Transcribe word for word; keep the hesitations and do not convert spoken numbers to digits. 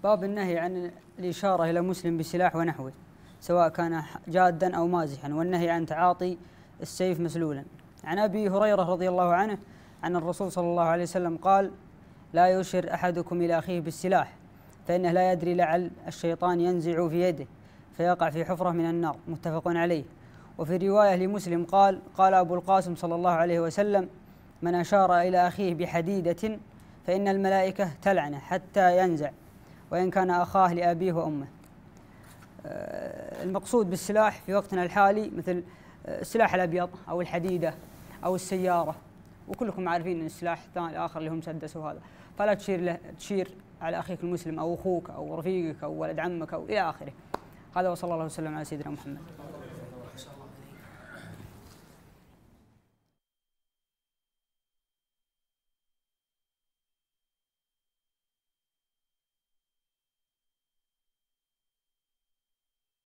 باب النهي عن الإشارة إلى مسلم بالسلاح ونحوه سواء كان جادا أو مازحا، والنهي عن تعاطي السيف مسلولا. عن أبي هريرة رضي الله عنه عن الرسول صلى الله عليه وسلم قال: لا يشر أحدكم إلى أخيه بالسلاح فإنه لا يدري لعل الشيطان ينزع في يده فيقع في حفرة من النار. متفق عليه. وفي رواية لمسلم قال: قال أبو القاسم صلى الله عليه وسلم: من أشار إلى أخيه بحديدة فإن الملائكة تلعنه حتى ينزع، وإن كان أخاه لأبيه وأمه. المقصود بالسلاح في وقتنا الحالي مثل السلاح الأبيض أو الحديدة أو السيارة، وكلكم عارفين أن السلاح الثاني الآخر اللي هم مسدس وهذا، فلا تشير له تشير على أخيك المسلم أو أخوك أو رفيقك أو ولد عمك أو إلى آخره. هذا وصلى الله وسلم على سيدنا محمد.